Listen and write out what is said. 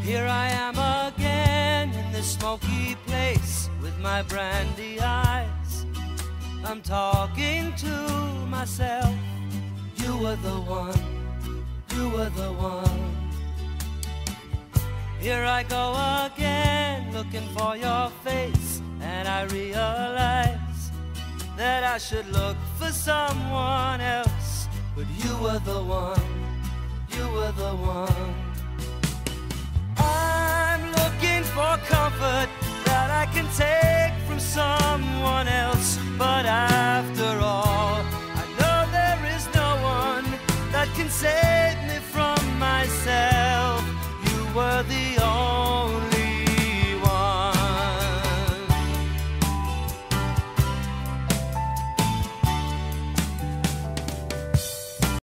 Here I am again in this smoky place with my brandy eyes. I'm talking to myself. You were the one, you were the one. Here I go again, looking for your face, and I realize that I should look for someone else. But you were the one, you were the one. I'm looking for comfort that I can take from someone else. But after all, I know there is no one that can save me from myself. You were the